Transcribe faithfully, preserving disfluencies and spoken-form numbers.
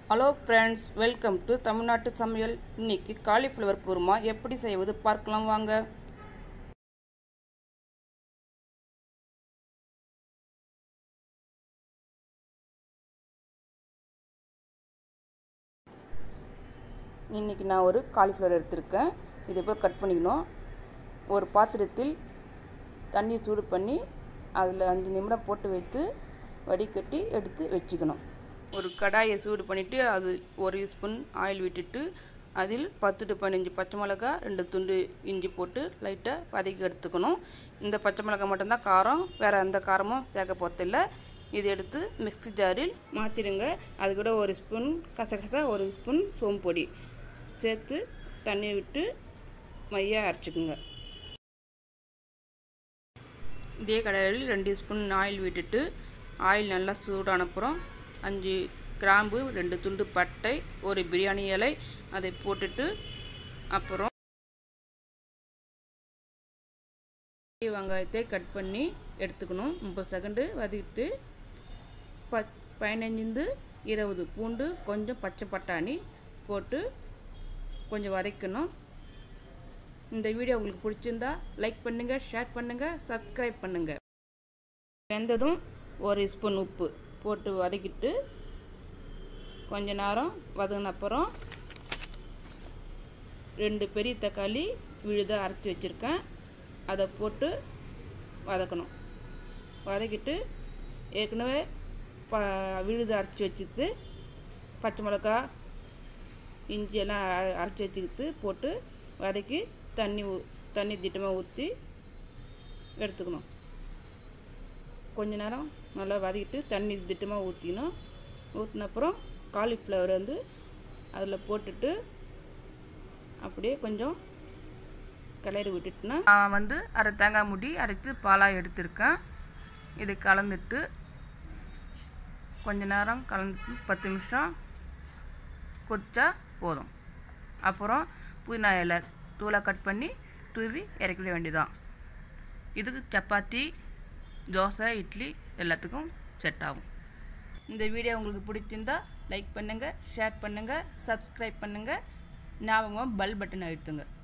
Hello friends, welcome to Naatu Samayal. இன்னைக்கு cauliflower kurma எப்படி செய்வது பார்க்கலாம் வாங்க. இன்னைக்கு நான் ஒரு cauliflower எடுத்துர்க்கேன். இதை இப்போ கட் பண்ணிக்கணும். ஒரு பாத்திரத்தில் தண்ணி சூடு பண்ணி அதில் அஞ்சு நிமிடம் போட்டு வைத்து வடிகட்டி எடுத்து வெச்சுக்கணும். ஒரு கடாயை சூடு பண்ணிட்டு அது ஒரு ஸ்பூன் ஆயில் விட்டுட்டு அதில் பத்து to பதினைந்து பச்சை மிளகாய் ரெண்டு துண்டு இஞ்சி போட்டு லைட்டா வதக்கி எடுத்துக்கணும். இந்த பச்சை மிளகாய் மட்டும் தான் காரம், வேற எந்த காரமும் சேர்க்க போறதில்ல. இது எடுத்து மிக்ஸி ஜாரில் மாத்திடுங்க. அது கூட ஒரு ஸ்பூன் கசகசா ஒரு ஸ்பூன் சோம்பு பொடி சேர்த்து தண்ணி விட்டு மையா அரைச்சுக்குங்க. இதே கடாயில் ரெண்டு ஸ்பூன் ஆயில் விட்டுட்டு ஆயில் நல்லா சூடான அப்புறம் அஞ்சு கிராம்பு ரெண்டு துண்டு பட்டை ஒரு பிரியாணி இலை அதை போட்டுட்டு அப்புறம் வெங்காயத்தை கட் பண்ணி எடுத்துக்கணும். முப்பது செகண்ட் வதக்கிட்டு பதினைந்து இருபது பூண்டு கொஞ்சம் பச்சை பட்டாணி போட்டு கொஞ்சம் வதக்கணும். இந்த வீடியோ உங்களுக்கு பிடிச்சிருந்தா லைக் பண்ணுங்க, ஷேர் பண்ணுங்க, சப்ஸ்கிரைப் பண்ணுங்க. வெந்ததும் ஒரு ஸ்பூன் உப்பு போட்டு வதக்கிட்டு கொஞ்ச நேரம் வதங்கின அப்புறம் ரெண்டு பெரிய தக்காளி விழுத அரைச்சி வச்சுருக்கேன், அதை போட்டு வதக்கணும். வதக்கிட்டு ஏற்கனவே ப விழுத அரைச்சி வச்சுட்டு பச்சை மிளகாய் இஞ்சி எல்லாம் அரைச்சி வச்சுக்கிட்டு போட்டு வதக்கி தண்ணி தண்ணி திட்டமாக ஊற்றி எடுத்துக்கணும். கொஞ்ச நேரம் நல்லா வதக்கிட்டு தண்ணி திட்டமாக ஊற்றிக்கணும். ஊற்றின அப்புறம் காலிஃப்ளவர் வந்து அதில் போட்டுட்டு அப்படியே கொஞ்சம் கிளறி விட்டுட்டுனா நான் வந்து அரை தேங்காய் முடி அரைத்து பாலாக எடுத்துருக்கேன். இது கலந்துட்டு கொஞ்ச நேரம் கலந்து பத்து நிமிஷம் கொதிச்சா போதும். அப்புறம் புதினா இலை தூளாக கட் பண்ணி தூவி இறக்கிட வேண்டியதான். இதுக்கு சப்பாத்தி தோசை இட்லி எல்லாத்துக்கும் செட் ஆகும். இந்த வீடியோ உங்களுக்கு பிடிச்சிருந்தா லைக் பண்ணுங்கள், ஷேர் பண்ணுங்கள், சப்ஸ்கிரைப் பண்ணுங்கள், ஞாபகமாக பெல் பட்டன் அழுத்துங்க.